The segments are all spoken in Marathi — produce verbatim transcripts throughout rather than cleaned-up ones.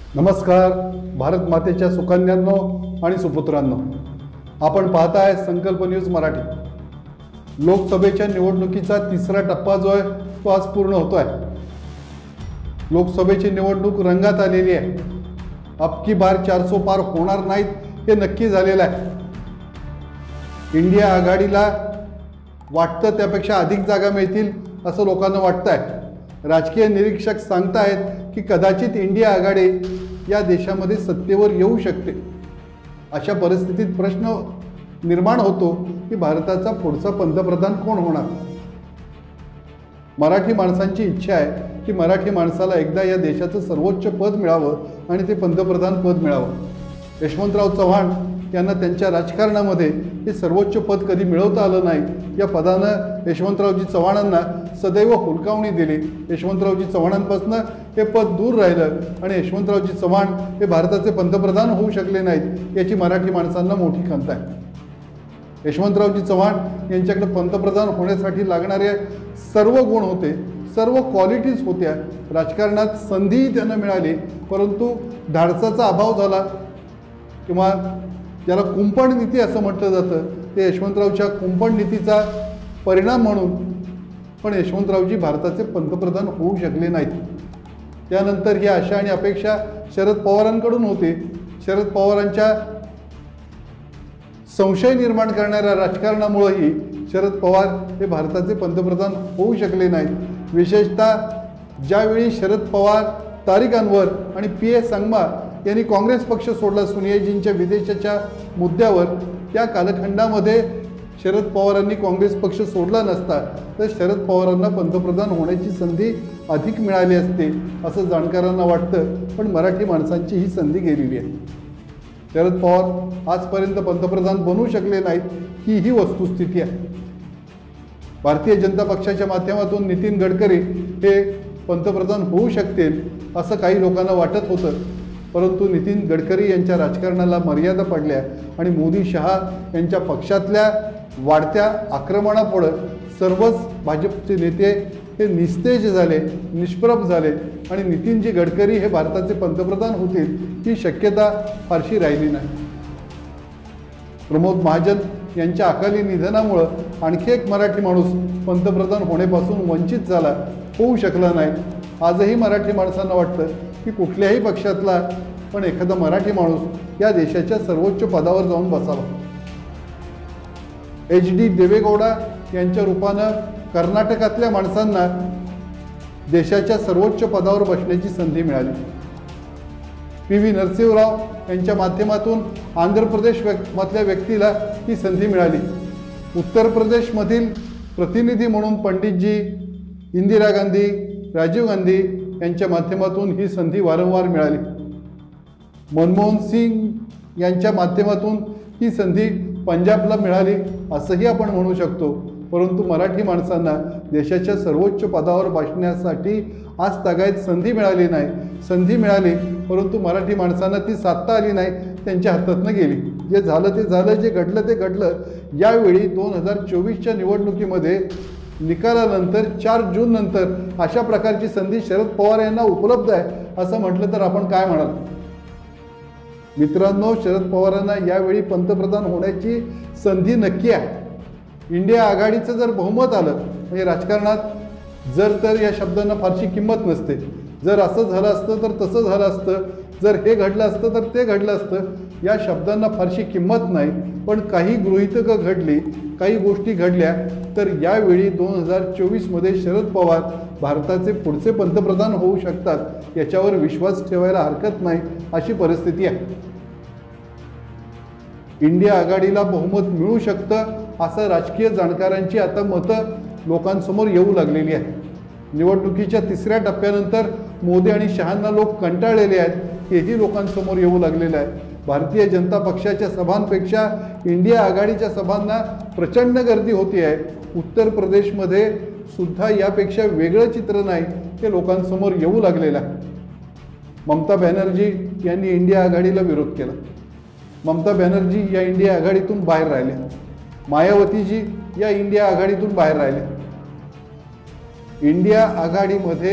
नमस्कार भारत मातेच्या सुकन्यांनो आणि सुपुत्रांनो, आपण पाहताय संकल्प न्यूज मराठी। लोकसभेच्या निवडणुकीचा तिसरा टप्पा जो आहे तो आज पूर्ण होतोय। लोकसभेची निवडणूक रंगात आलेली आहे। अब की बार चारसो पार होणार नाहीत हे नक्की झालेलं आहे। इंडिया आघाडीला वाटतं त्यापेक्षा अधिक जागा मिळतील असं लोकांना वाटतंय। राजकीय निरीक्षक सांगतायत की कदाचित इंडिया आघाडी या देशामध्ये सत्तेवर येऊ शकते। अशा परिस्थितीत प्रश्न निर्माण होतो की भारताचा पुढचा पंतप्रधान कोण होणार। मराठी माणसांची इच्छा आहे की मराठी माणसाला एकदा या देशाचं सर्वोच्च पद मिळावं आणि ते पंतप्रधान पद मिळावं। यशवंतराव चव्हाण यांना त्यांच्या राजकारणामध्ये हे सर्वोच्च पद कधी मिळवता आलं नाही। या पदानं यशवंतरावजी चव्हाणांना सदैव हुलकावणी दिली। यशवंतरावजी चव्हाणांपासून हे पद दूर राहिलं आणि यशवंतरावजी चव्हाण हे भारताचे पंतप्रधान होऊ शकले नाहीत याची मराठी माणसांना मोठी खंत आहे। यशवंतरावजी चव्हाण यांच्याकडे पंतप्रधान होण्यासाठी लागणारे सर्व गुण होते, सर्व क्वालिटीज होत्या। राजकारणात संधीही त्यांना मिळाली, परंतु धाडसाचा अभाव झाला किंवा ज्याला कुंपण नीती असं म्हटलं जातं ते यशवंतरावच्या कुंपण नीतीचा परिणाम म्हणून पण यशवंतरावजी भारताचे पंतप्रधान होऊ शकले नाहीत। त्यानंतर ही आशा आणि अपेक्षा शरद पवारांकडून होती। शरद पवारांच्या संशय निर्माण करणाऱ्या राजकारणामुळेही शरद पवार हे भारताचे पंतप्रधान होऊ शकले नाहीत। विशेषतः ज्यावेळी शरद पवार, तारिक अनवर आणि पी ए संगमा यांनी काँग्रेस पक्ष सोडला सोनियाजींच्या विदेशाच्या मुद्द्यावर, त्या कालखंडामध्ये शरद पवारांनी काँग्रेस पक्ष सोडला नसता तर शरद पवारांना पंतप्रधान होण्याची संधी अधिक मिळाली असते असं जाणकारांना वाटतं। पण मराठी माणसांची ही संधी गेलेली आहे। शरद पवार आजपर्यंत पंतप्रधान बनू शकले नाहीत ही ही वस्तुस्थिती आहे। भारतीय जनता पक्षाच्या माध्यमातून नितीन गडकरी हे पंतप्रधान होऊ शकतील असं काही लोकांना वाटत होतं, परंतु नितीन गडकरी यांच्या राजकारणाला मर्यादा पडल्या आणि मोदी शहा यांच्या पक्षातल्या वाढत्या आक्रमणापुढे सर्वच भाजपचे नेते हे निस्तेज झाले, निष्प्रभ झाले आणि नितीनजी गडकरी हे भारताचे पंतप्रधान होतील ही शक्यता फारशी राहिली नाही। प्रमोद महाजन यांच्या अकाली निधनामुळं आणखी एक मराठी माणूस पंतप्रधान होण्यापासून वंचित झाला, होऊ शकला नाही। आजही मराठी माणसांना वाटतं की कुठल्याही पक्षातला पण एखादा मराठी माणूस या देशाच्या सर्वोच्च पदावर जाऊन बसावा। एच डी देवेगौडा यांच्या रूपानं कर्नाटकातल्या माणसांना देशाच्या सर्वोच्च पदावर बसण्याची संधी मिळाली। पी व्ही नरसिंहराव यांच्या माध्यमातून आंध्र प्रदेश मधल्या व्यक्तीला ही संधी मिळाली। उत्तर प्रदेशमधील प्रतिनिधी म्हणून पंडितजी, इंदिरा गांधी, राजीव गांधी यांच्या माध्यमातून ही संधी वारंवार मिळाली। मनमोहन सिंग यांच्या माध्यमातून ही संधी पंजाबला मिळाली असंही आपण म्हणू शकतो। परंतु मराठी माणसांना देशाच्या सर्वोच्च पदावर बसण्यासाठी आज तागायत संधी मिळाली नाही। संधी मिळाली परंतु मराठी माणसांना ती साधता आली नाही, त्यांच्या हातातनं गेली। जे झालं ते झालं, जे घडलं ते घडलं। यावेळी दोन हजार चोवीसच्या निवडणुकीमध्ये निकालानंतर चार जून नंतर अशा प्रकारची संधी शरद पवार यांना उपलब्ध आहे असं म्हटलं तर आपण काय म्हणाल? मित्रांनो, शरद पवारांना यावेळी पंतप्रधान होण्याची संधी नक्की आहे। इंडिया आघाडीचं जर बहुमत आलं म्हणजे राजकारणात जर तर या शब्दांना फारशी किंमत नसते। जर असं झालं असतं तर तसं झालं असतं, जर हे घडलं असतं तर ते घडलं असतं, या शब्दांना फारशी किंमत नाही। पण काही गृहीतकं घडली, काही गोष्टी घडल्या तर यावेळी दोन हजार चोवीसमध्ये शरद पवार भारताचे पुढचे पंतप्रधान होऊ शकतात याच्यावर विश्वास ठेवायला हरकत नाही अशी परिस्थिती आहे। इंडिया आघाडीला बहुमत मिळू शकतं असं राजकीय जाणकारांची आता मतं लोकांसमोर येऊ लागलेली आहे। निवडणुकीच्या तिसऱ्या टप्प्यानंतर मोदी आणि शहांना लोक कंटाळलेले आहेत हेही लोकांसमोर येऊ लागलेलं आहे। भारतीय जनता पक्षाच्या सभांपेक्षा इंडिया आघाडीच्या सभांना प्रचंड गर्दी होती आहे। उत्तर प्रदेशमध्ये सुद्धा यापेक्षा वेगळं चित्र नाही हे लोकांसमोर येऊ लागलेलं आहे। ममता बॅनर्जी यांनी इंडिया आघाडीला विरोध केला। ममता बॅनर्जी या इंडिया आघाडीतून बाहेर राहिले। मायावतीजी या इंडिया आघाडीतून बाहेर राहिले। इंडिया आघाडीमध्ये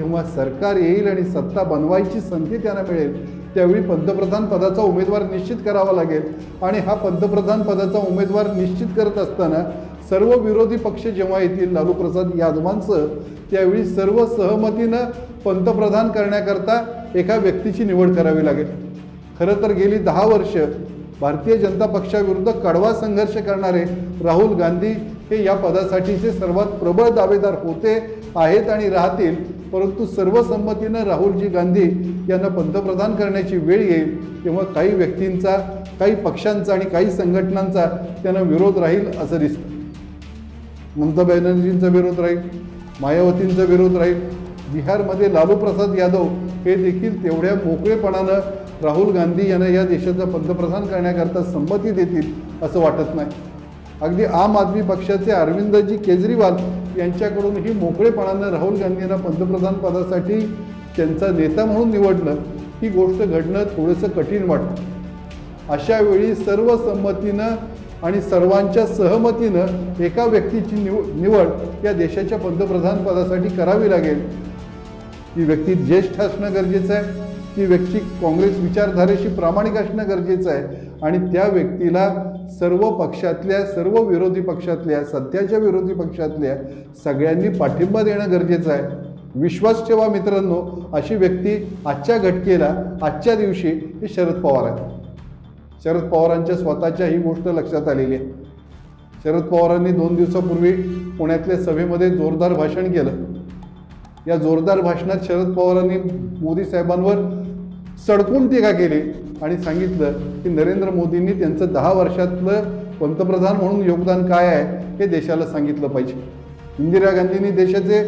जेव्हा सरकार येईल आणि सत्ता बनवायची संधी त्यांना मिळेल त्यावेळी पंतप्रधान पदाचा उमेदवार निश्चित करावा लागेल। आणि हा पंतप्रधान पदाचा उमेदवार निश्चित करत असताना सर्व विरोधी पक्ष जेव्हा येतील लालू प्रसाद यादवांसह, त्यावेळी सर्व सहमतीनं पंतप्रधान करण्याकरता एका व्यक्तीची निवड करावी लागेल। खरं तर गेली दहा वर्ष भारतीय जनता पक्षाविरुद्ध कडवा संघर्ष करणारे राहुल गांधी हे या पदासाठीचे सर्वात प्रबळ दावेदार होते, आहेत आणि राहतील। परंतु सर्वसंमतीनं राहुलजी गांधी यांना पंतप्रधान करण्याची वेळ येईल तेव्हा काही व्यक्तींचा, काही पक्षांचा आणि काही संघटनांचा त्यांना विरोध राहील असं दिसतं। ममता बॅनर्जींचा विरोध राहील, मायावतींचा विरोध राहील। बिहारमध्ये लालू प्रसाद यादव हे देखील तेवढ्या मोकळेपणानं राहुल गांधी यांना या देशाचा पंतप्रधान करण्याकरता संमती देतील असं वाटत नाही। अगदी आम आदमी पक्षाचे अरविंदजी केजरीवाल यांच्याकडूनही मोकळेपणानं राहुल गांधींना पंतप्रधान पदासाठी त्यांचा नेता म्हणून निवडणं ही गोष्ट घडणं थोडंसं कठीण वाटतं। अशा वेळी सर्व संमतीनं आणि सर्वांच्या सहमतीनं एका व्यक्तीची निव निवड या देशाच्या पंतप्रधान पदासाठी करावी लागेल। ती व्यक्ती ज्येष्ठ असणं गरजेचं आहे, ती व्यक्ती काँग्रेस विचारधारेशी प्रामाणिक असणं गरजेचं आहे आणि त्या व्यक्तीला सर्व पक्षातल्या, सर्व विरोधी पक्षातल्या, सध्याच्या विरोधी पक्षातल्या सगळ्यांनी पाठिंबा देणं गरजेचं आहे। विश्वास ठेवा मित्रांनो, अशी व्यक्ती आजच्या घटकेला, आजच्या दिवशी हे शरद पवार आहेत। शरद पवारांच्या स्वतःच्या ही गोष्ट लक्षात आलेली आहे। शरद पवारांनी दोन दिवसापूर्वी पुण्यातल्या सभेमध्ये जोरदार भाषण केलं। या जोरदार भाषणात शरद पवारांनी मोदी साहेबांवर सडकून टीका केली आणि सांगितलं की नरेंद्र मोदींनी त्यांचं दहा वर्षातलं पंतप्रधान म्हणून योगदान काय आहे हे देशाला सांगितलं पाहिजे। इंदिरा गांधींनी देशाचे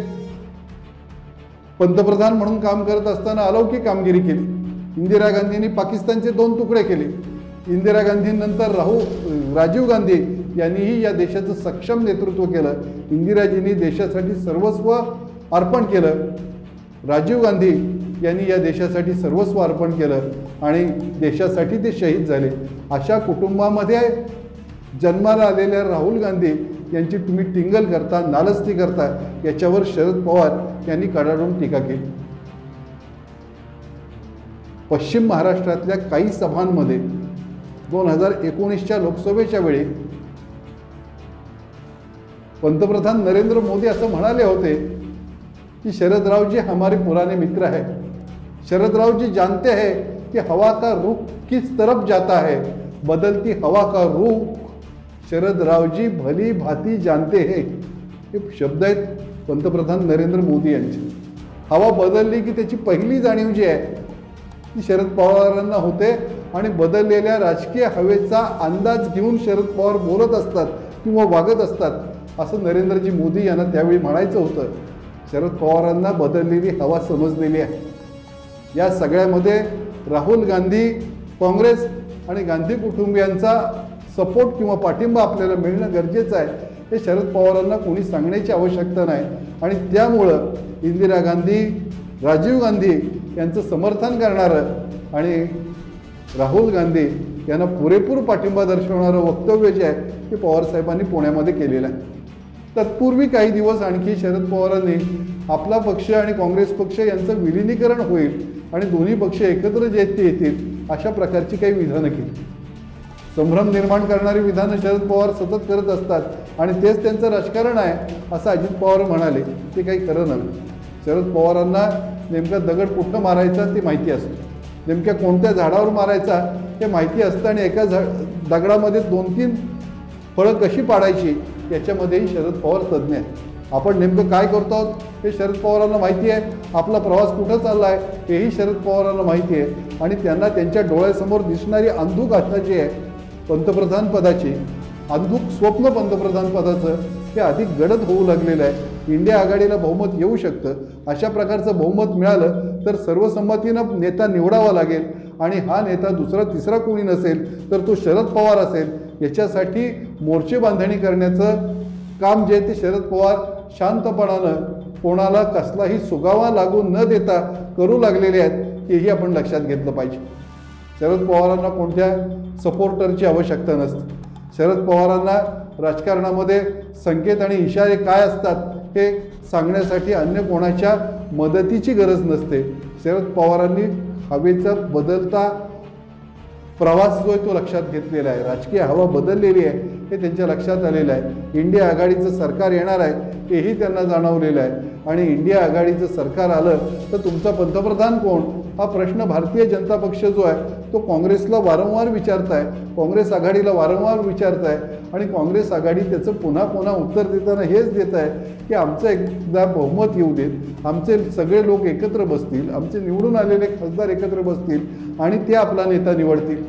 पंतप्रधान म्हणून काम करत असताना अलौकिक कामगिरी केली। इंदिरा गांधींनी पाकिस्तानचे दोन तुकडे केले। इंदिरा गांधींनंतर राहू राजीव गांधी यांनीही या देशाचं सक्षम नेतृत्व केलं। इंदिराजींनी देशासाठी सर्वस्व अर्पण केलं। राजीव गांधी यांनी या देशासाठी सर्वस्व अर्पण केलं आणि देशासाठी ते शहीद झाले। अशा कुटुंबामध्ये जन्माला आलेल्या राहुल गांधी यांची तुम्ही टिंगल करता, नालस्ती करता, याच्यावर शरद पवार यांनी कडाडून टीका केली। पश्चिम महाराष्ट्रातल्या काही सभांमध्ये दोन हजार एकोणीसच्या लोकसभेच्या वेळी पंतप्रधान नरेंद्र मोदी असं म्हणाले होते कि शरद राव जी हमारे पुराने मित्र हैं। शरद राव जी जानते हैं कि हवा का रुख किस तरफ जाता है, बदलती हवा का रुख शरद राव जी भली भांति जानते हैं। हे शब्द आहेत पंतप्रधान नरेंद्र मोदी यांचे। हवा बदलली की त्याची पहिली जाणीव जी आहे ती शरद पवारांना होते आणि बदललेल्या राजकीय हवेचा अंदाज घेऊन शरद पवार बोलत असतात किंवा वागत असतात असं नरेंद्रजी मोदी यांना त्यावेळी म्हणायचं होतं। शरद पवारांना बदललेली हवा समजलेली आहे। या सगळ्यामध्ये राहुल गांधी, काँग्रेस आणि गांधी कुटुंबियांचा सपोर्ट किंवा पाठिंबा आपल्याला मिळणं गरजेचं आहे हे शरद पवारांना कोणी सांगण्याची आवश्यकता नाही। आणि त्यामुळं इंदिरा गांधी, राजीव गांधी यांचं समर्थन करणारं आणि राहुल गांधी यांना पुरेपूर पाठिंबा दर्शवणारं वक्तव्य जे आहे ते पवारसाहेबांनी पुण्यामध्ये केलेलं आहे। तत्पूर्वी काही दिवस आणखी शरद पवारांनी आपला पक्ष आणि काँग्रेस पक्ष यांचं विलिनीकरण होईल आणि दोन्ही पक्ष एकत्र जे ते येतील अशा प्रकारची काही विधानं केली। संभ्रम निर्माण करणारी विधानं शरद पवार सतत करत असतात आणि तेच त्यांचं राजकारण आहे असं अजित पवार म्हणाले, ते काही खरं नव्हे। शरद पवारांना नेमका दगड कुठं मारायचा ते माहिती असतं, नेमक्या कोणत्या झाडावर मारायचा हे माहिती असतं आणि एका झा दगडामध्ये दोन तीन फळं कशी पाडायची याच्यामध्येही शरद पवार तज्ज्ञ आहेत। आपण नेमकं काय करतो आहोत हे शरद पवारांना माहिती आहे, आपला प्रवास कुठं चालला आहे हेही शरद पवारांना माहिती आहे आणि त्यांना त्यांच्या डोळ्यासमोर दिसणारी अंधुक आशा जी आहे पंतप्रधान पदाची, अंधुक स्वप्न पंतप्रधान पदाचं हे अधिक गडद होऊ लागलेलं आहे। इंडिया आघाडीला बहुमत येऊ शकतं, अशा प्रकारचं बहुमत मिळालं तर सर्वसंमतीनं नेता निवडावा लागेल आणि हा नेता दुसरा तिसरा कोणी नसेल तर तो शरद पवार असेल। याच्यासाठी मोर्चे बांधणी करण्याचं काम जे ते शरद पवार शांतपणानं कोणाला कसलाही सुगावा लागू न देता करू लागलेले आहेत हेही आपण लक्षात घेतलं पाहिजे। शरद पवारांना कोणत्या सपोर्टरची आवश्यकता नसते। शरद पवारांना राजकारणामध्ये संकेत आणि इशारे काय असतात हे सांगण्यासाठी अन्य कोणाच्या मदतीची गरज नसते. शरद पवारांनी हवेचा बदलता प्रवास जो आहे तो लक्षात घेतलेला आहे. राजकीय हवा बदललेली आहे हे त्यांच्या लक्षात आलेलं आहे. इंडिया आघाडीचं सरकार येणार आहे हेही त्यांना जाणवलेलं आहे. आणि इंडिया आघाडीचं सरकार आलं तर तुमचा पंतप्रधान कोण हा प्रश्न भारतीय जनता पक्ष जो आहे तो काँग्रेसला वारंवार विचारताय, काँग्रेस आघाडीला वारंवार विचारताय. आणि काँग्रेस आघाडी त्याचं पुन्हा पुन्हा उत्तर देताना हेच देत आहे की आमचं एकदा बहुमत येऊ देत, आमचे सगळे लोक एकत्र बसतील, आमचे निवडून आलेले खासदार एकत्र बसतील आणि ते आपला नेता निवडतील.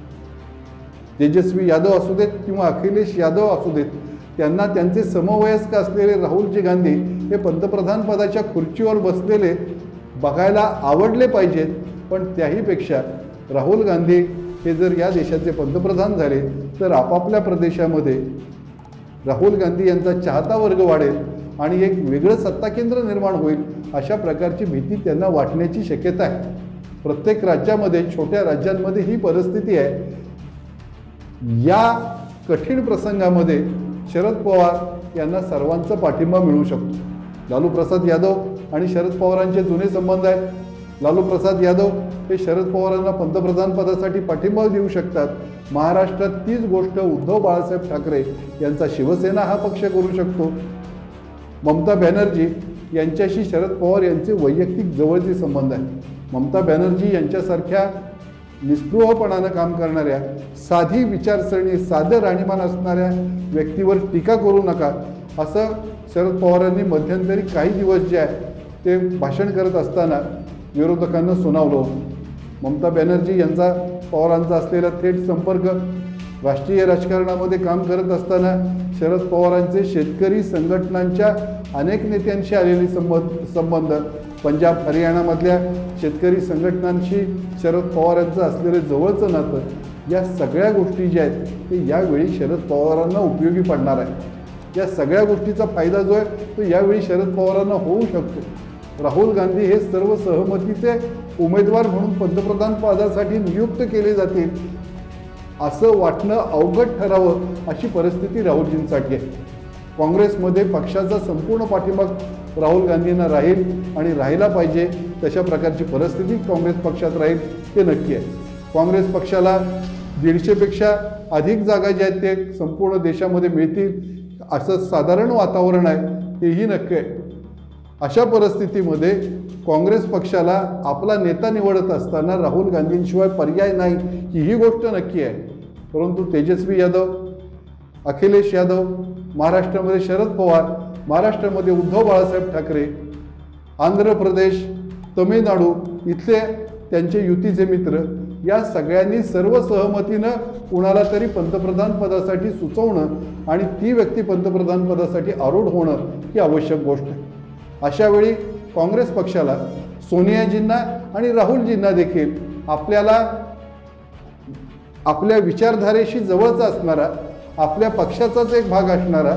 तेजस्वी यादव असू देत किंवा अखिलेश यादव असू देत, त्यांना त्यांचे समवयस्क असलेले राहुलजी गांधी हे पंतप्रधान पदाच्या खुर्चीवर बसलेले बघायला आवडले पाहिजेत. पण त्याहीपेक्षा राहुल गांधी हे जर या देशाचे पंतप्रधान झाले तर आपापल्या प्रदेशामध्ये राहुल गांधी यांचा चाहता वर्ग वाढेल आणि एक वेगळं सत्ता केंद्र निर्माण होईल अशा प्रकारची भीती त्यांना वाटण्याची शक्यता आहे. प्रत्येक राज्यामध्ये, छोट्या राज्यांमध्ये ही परिस्थिती आहे. या कठीण प्रसंगामध्ये शरद पवार यांना सर्वांचा पाठिंबा मिळू शकतो. लालू प्रसाद यादव आणि शरद पवारांचे जुने संबंध आहेत. लालू प्रसाद यादव हे शरद पवारांना पंतप्रधान पदासाठी पाठिंबा देऊ शकतात. महाराष्ट्रात तीच गोष्ट उद्धव बाळासाहेब ठाकरे यांचा शिवसेना हा पक्ष करू शकतो. ममता बॅनर्जी यांच्याशी शरद पवार यांचे वैयक्तिक जवळचे संबंध आहेत. ममता बॅनर्जी यांच्यासारख्या निस्पृहपणानं काम करणाऱ्या, साधी विचारसरणी, साधं राहणीमान असणाऱ्या व्यक्तीवर टीका करू नका असं शरद पवारांनी मध्यंतरी काही दिवस जे आहे ते भाषण करत असताना विरोधकांना सुनावलं होतं. ममता बॅनर्जी यांचा पवारांचा असलेला थेट संपर्क, राष्ट्रीय राजकारणामध्ये काम करत असताना शरद पवारांचे शेतकरी संघटनांच्या अनेक नेत्यांशी आलेले संबंध संबंध पंजाब हरियाणामधल्या शेतकरी संघटनांशी शरद पवारांचं असलेलं जवळचं नातं, या सगळ्या गोष्टी ज्या आहेत ते यावेळी शरद पवारांना उपयोगी पडणार आहे. या सगळ्या गोष्टीचा फायदा जो आहे तो यावेळी शरद पवारांना होऊ शकतो. राहुल गांधी हे सर्व सहमतीचे उमेदवार म्हणून पंतप्रधान पदासाठी नियुक्त केले जातील असं वाटणं अवघड ठरावं अशी परिस्थिती राहुलजींसाठी आहे. काँग्रेसमध्ये पक्षाचा संपूर्ण पाठिंबा राहुल गांधींना राहील आणि राहिला पाहिजे तशा प्रकारची परिस्थिती काँग्रेस पक्षात राहील हे नक्की आहे. काँग्रेस पक्षाला दीडशेपेक्षा अधिक जागा ज्या आहेत ते संपूर्ण देशामध्ये मिळतील असं साधारण वातावरण आहे हेही नक्की आहे. अशा परिस्थितीमध्ये काँग्रेस पक्षाला आपला नेता निवडत असताना राहुल गांधींशिवाय पर्याय नाही ही गोष्ट नक्की आहे. परंतु तेजस्वी यादव, अखिलेश यादव, महाराष्ट्रामध्ये शरद पवार, महाराष्ट्रामध्ये उद्धव बाळासाहेब ठाकरे, आंध्र प्रदेश, तमिळनाडू इथले त्यांचे युतीचे मित्र या सगळ्यांनी सर्व सहमतीनं कुणाला तरी पंतप्रधान पदासाठी सुचवणं आणि ती व्यक्ती पंतप्रधान पदासाठी आरूढ होणं ही आवश्यक गोष्ट आहे. अशावेळी काँग्रेस पक्षाला सोनियाजींना आणि राहुलजींना देखील आपल्याला आपल्या विचारधारेशी जवळचा असणारा, आपल्या पक्षाचाच एक भाग असणारा,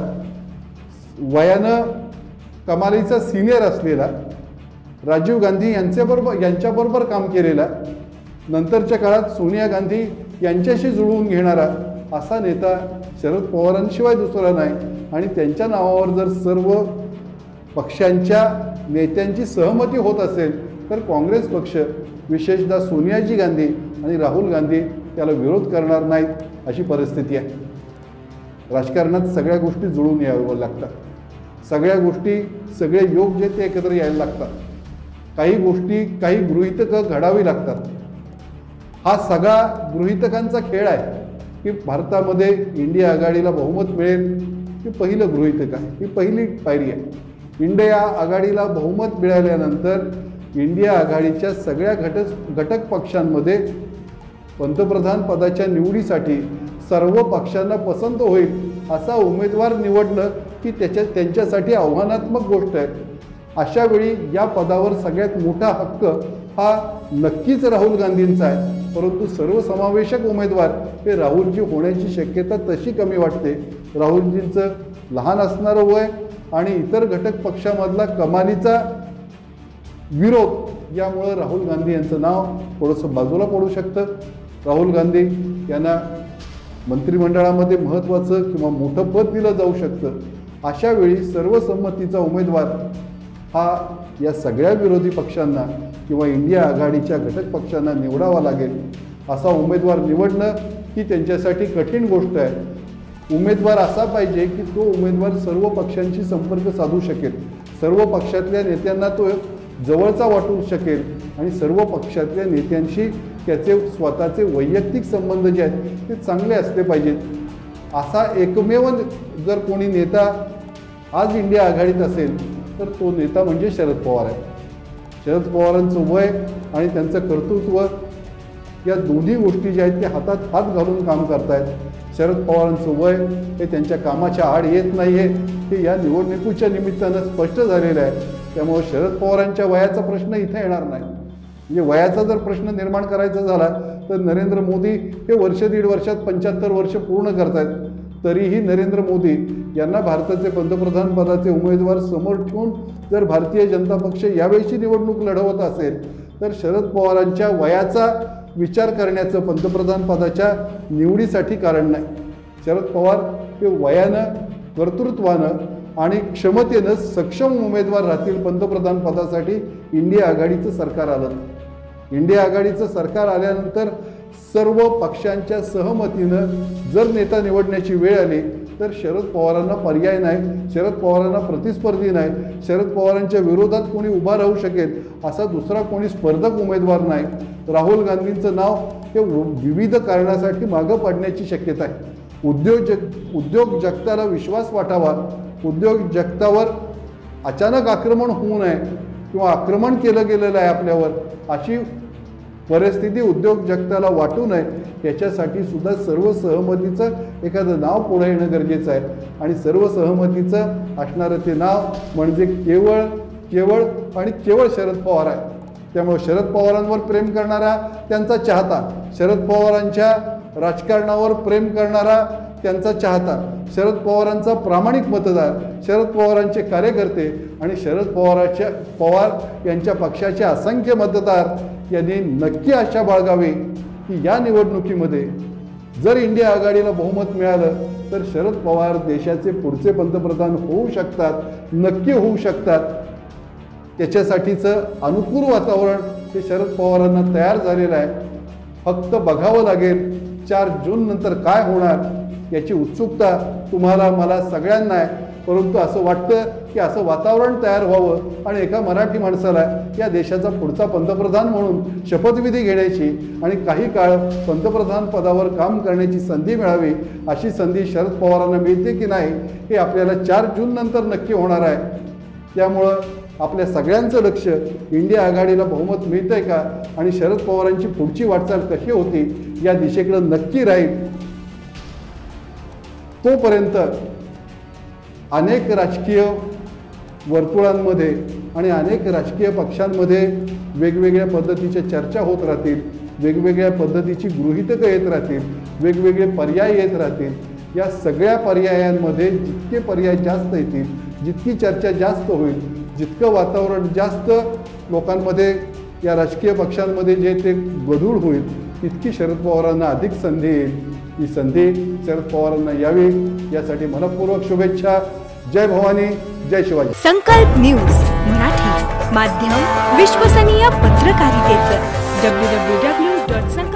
वयानं कमालीचा सिनियर असलेला, राजीव गांधी यांच्याबरोबर यांच्याबरोबर काम केलेला, नंतरच्या काळात सोनिया गांधी यांच्याशी जुळवून घेणारा असा नेता शरद पवारांशिवाय दुसरा नाही. आणि त्यांच्या नावावर जर सर्व पक्षांच्या नेत्यांची सहमती होत असेल तर काँग्रेस पक्ष, विशेषतः सोनियाजी गांधी आणि राहुल गांधी त्याला विरोध करणार नाहीत अशी परिस्थिती आहे. राजकारणात सगळ्या गोष्टी जुळून यावं लागतात. सगळ्या गोष्टी, सगळे योग जे ते एकत्र यायला लागतात. काही गोष्टी, काही गृहीतकं घडावी लागतात. हा सगळा गृहीतकांचा खेळ आहे की भारतामध्ये इंडिया आघाडीला बहुमत मिळेल हे पहिलं गृहीतक आहे, ही पहिली पायरी आहे. इंडिया आघाडीला बहुमत मिळाल्यानंतर इंडिया आघाडीच्या सगळ्या घटक घटक पक्षांमध्ये पंतप्रधान पदाच्या निवडीसाठी सर्व पक्षांना पसंत होईल असा उमेदवार निवडणं ही त्याच्या त्यांच्यासाठी आव्हानात्मक गोष्ट आहे. अशावेळी या पदावर सगळ्यात मोठा हक्क हा नक्कीच राहुल गांधींचा आहे. परंतु सर्वसमावेशक उमेदवार हे राहुलजी होण्याची शक्यता तशी कमी वाटते. राहुलजींचं लहान असणारं वय आणि इतर घटक पक्षामधला कमालीचा विरोध यामुळं राहुल गांधी यांचं नाव थोडंसं बाजूला पडू शकतं. राहुल गांधी यांना मंत्रिमंडळामध्ये महत्त्वाचं किंवा मोठं पद दिलं जाऊ शकतं. अशावेळी सर्वसंमतीचा उमेदवार हा या सगळ्या विरोधी पक्षांना किंवा इंडिया आघाडीच्या घटक पक्षांना निवडावा लागेल. असा उमेदवार निवडणं ही त्यांच्यासाठी कठीण गोष्ट आहे. उमेदवार असा पाहिजे की तो उमेदवार सर्व पक्षांशी संपर्क साधू शकेल, सर्व पक्षातल्या नेत्यांना तो जवळचा वाटू शकेल आणि सर्व पक्षातल्या नेत्यांशी त्याचे स्वतःचे वैयक्तिक संबंध जे आहेत ते चांगले असले पाहिजेत. असा एकमेव जर कोणी नेता आज इंडिया आघाडीत असेल तर तो नेता म्हणजे शरद पवार आहे. शरद पवारांचं वय आणि त्यांचं कर्तृत्व या दोन्ही गोष्टी ज्या आहेत ते हातात हात घालून काम करतायत. शरद पवारांचं वय हे त्यांच्या कामाच्या आड येत नाही आहे, हे या निवडणुकीच्या निमित्तानं स्पष्ट झालेलं आहे. त्यामुळे शरद पवारांच्या वयाचा प्रश्न इथे येणार नाही. म्हणजे वयाचा जर प्रश्न निर्माण करायचा झाला तर नरेंद्र मोदी हे वर्ष दीड वर्षात पंच्याहत्तर वर्ष पूर्ण करतायत. तरीही नरेंद्र मोदी यांना भारताचे पंतप्रधान पदाचे उमेदवार समोर ठेवून जर भारतीय जनता पक्ष यावेळीची निवडणूक लढवत असेल तर शरद पवारांच्या वयाचा विचार करण्याचं पंतप्रधान पदाच्या निवडीसाठी कारण नाही. शरद पवार हे वयानं, कर्तृत्वानं आणि क्षमतेनं सक्षम उमेदवार राहतील पंतप्रधान पदासाठी. इंडिया आघाडीचं सरकार आलं, इंडिया आघाडीचं सरकार आल्यानंतर सर्व पक्षांच्या सहमतीनं जर नेता निवडण्याची वेळ आली तर शरद पवारांना पर्याय नाही, शरद पवारांना प्रतिस्पर्धी नाही, शरद पवारांच्या विरोधात कोणी उभा राहू शकेल असा दुसरा कोणी स्पर्धक उमेदवार नाही. राहुल गांधींचं नाव हे विविध कारणासाठी मागं पडण्याची शक्यता आहे. उद्योग जग उद्योग जगताला विश्वास वाटावा, उद्योग जगतावर अचानक आक्रमण होऊ नये किंवा आक्रमण केलं गेलेलं आहे आपल्यावर अशी परिस्थिती उद्योग जगताला वाटू नये याच्यासाठी सुद्धा सर्व सहमतीचं एखादं नाव पुढे येणं गरजेचं आहे. आणि सर्व सहमतीचं असणारं ते नाव म्हणजे केवळ केवळ आणि केवळ शरद पवार आहे. त्यामुळे शरद पवारांवर प्रेम करणारा त्यांचा चाहता, शरद पवारांच्या राजकारणावर प्रेम करणारा त्यांचा चाहता, शरद पवारांचा प्रामाणिक मतदार, शरद पवारांचे कार्यकर्ते आणि शरद पवारांच्या पवार यांच्या पक्षाचे असंख्य मतदार यांनी नक्की आशा बाळगावी की या निवडणुकीमध्ये जर इंडिया आघाडीला बहुमत मिळालं तर शरद पवार देशाचे पुढचे पंतप्रधान होऊ शकतात, नक्की होऊ शकतात. त्याच्यासाठीचं अनुकूल वातावरण हे शरद पवारांना तयार झालेलं आहे. फक्त बघावं लागेल चार जून नंतर काय होणार याची उत्सुकता तुम्हाला मला सगळ्यांना आहे. परंतु असं वाटतं की असं वातावरण तयार व्हावं आणि एका मराठी माणसाला या देशाचा पुढचा पंतप्रधान म्हणून शपथविधी घेण्याची आणि काही काळ पंतप्रधान पदावर काम करण्याची संधी मिळावी. अशी संधी शरद पवारांना मिळते की नाही हे आपल्याला चार जून नंतर नक्की होणार आहे. त्यामुळं आपल्या सगळ्यांचं लक्ष इंडिया आघाडीला बहुमत मिळतंय का आणि शरद पवारांची पुढची वाटचाल कशी होती या दिशेकडे नक्की राहील. तोपर्यंत अनेक राजकीय वर्तुळांमध्ये आणि अनेक राजकीय पक्षांमध्ये वेगवेगळ्या पद्धतीच्या चर्चा होत राहतील, वेगवेगळ्या पद्धतीची गृहीतकं येत राहतील, वेगवेगळे पर्याय येत राहतील. या सगळ्या पर्यायांमध्ये जितके पर्याय जास्त येतील, जितकी चर्चा जास्त होईल, जितकं वातावरण जास्त लोकांमध्ये या राजकीय पक्षांमध्ये जे ते गढूळ होईल तितकी शरद पवारांना अधिक संधी येईल. ही संधी शरद पवारांना यावी यासाठी मनपूर्वक शुभेच्छा. जय भवानी, जय शिवाजी. संकल्प न्यूज मराठी माध्यम विश्वसनीय पत्रकारितेचं. W W W dot